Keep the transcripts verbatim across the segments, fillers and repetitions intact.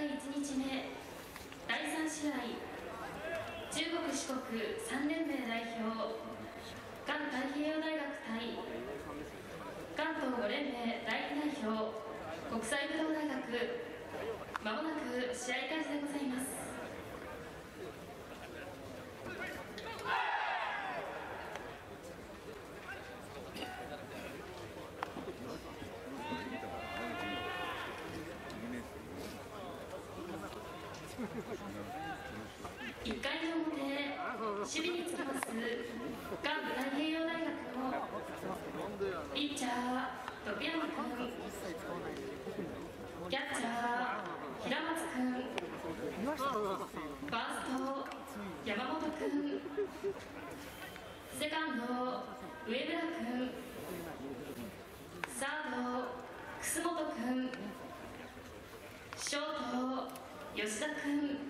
いちにちめだいさん試合、中国四国さん連盟代表環太平洋大学対関東ご連盟第一代表国際武道大学、まもなく試合開始でございます。いっかいの表、守備につきます環太平洋大学のピッチャー徳山君、キャッチャー平松君、ファースト山本君、セカンド上村君、サード楠本君、ショート吉田君、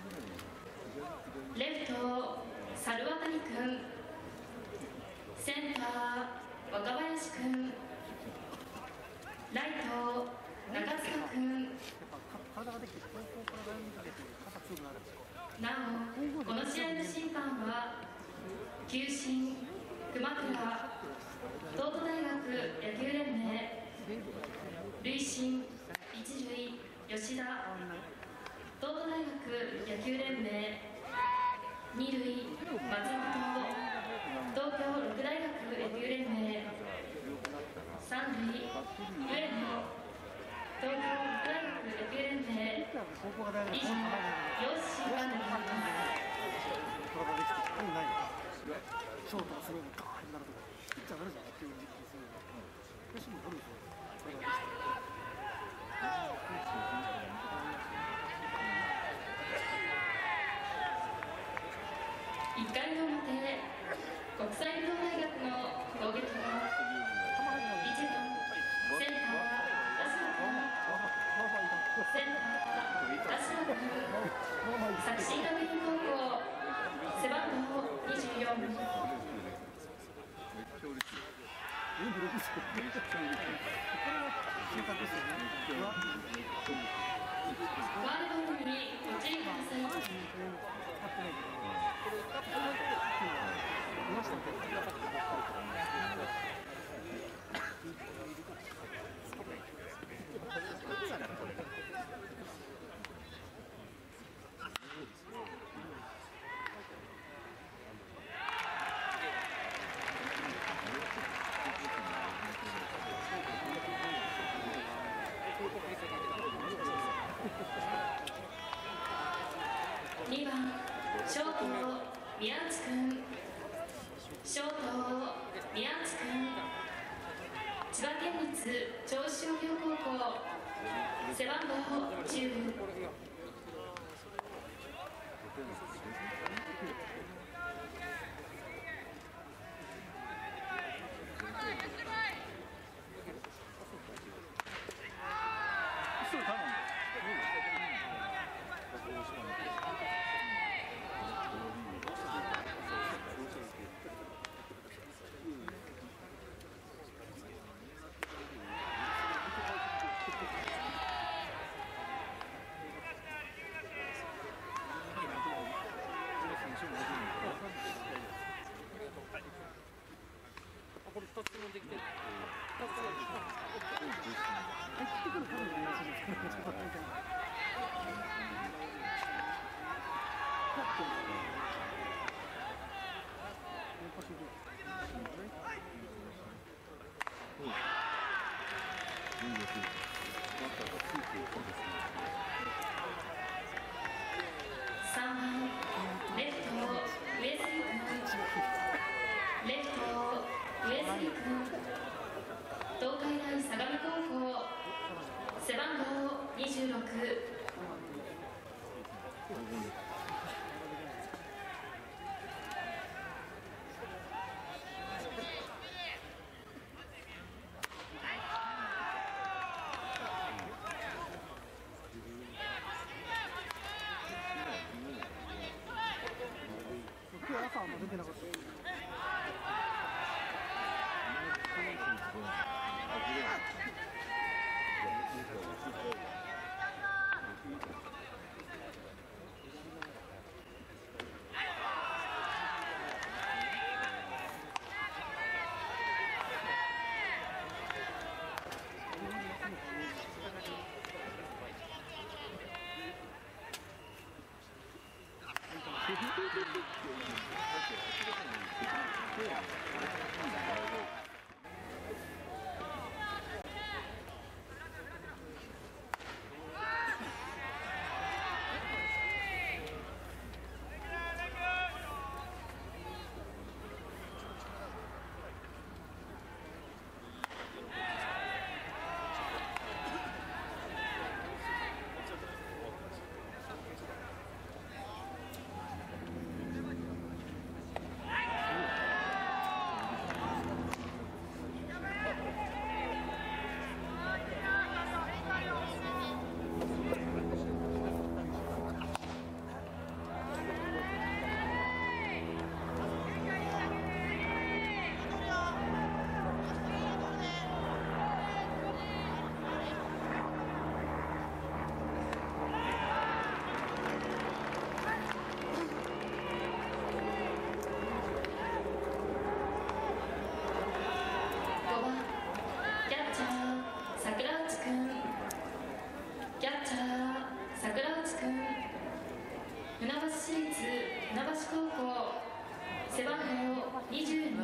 レフト猿渡君、センター若林君、ライト中塚君。なお、この試合の審判は球審熊倉、東都大学野球連盟、塁審一塁吉田、東都大学野球連盟、二塁松本、東京六大学野球連盟、三塁上野、東京六大学野球連盟、以上、よし審判でございます。 ショートがすごいガーンになるとか、ピッチャーなるじゃんっていう気がする。よしもあるでしょ。それがいっかいの表、国際武道大学の攻撃は一番センター田島君、センター田島君、作新学院高校背番号にじゅうよん、ワールドにご注意ください。にばんショート宮内君、ショート宮内君、千葉県立銚子商業高校背番号じゅう。 これふたつもできてる。ふたつ入ってくるからね。 さんばんレフト上杉君、レフト上杉君、東海大相模高校背番号にじゅうろく。 今日朝は出てなかった。 背番号にじゅうに。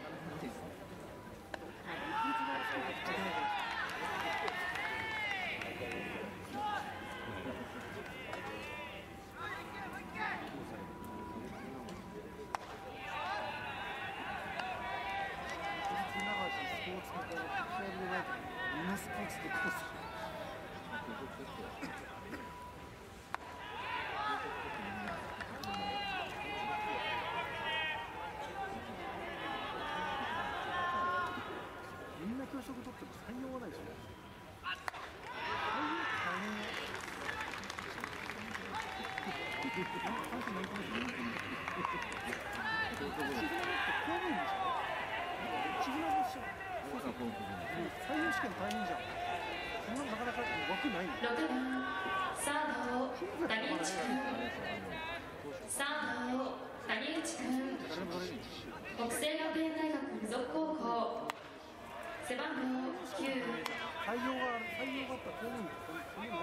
みんな教職取っても採用はないでしょ。採用試験大変じゃん。そんななかなか枠ない。 ろくばんサード谷内くん、サード谷内くん、北星学園大学附属高校背番号きゅう。 採用が採用があったら公務員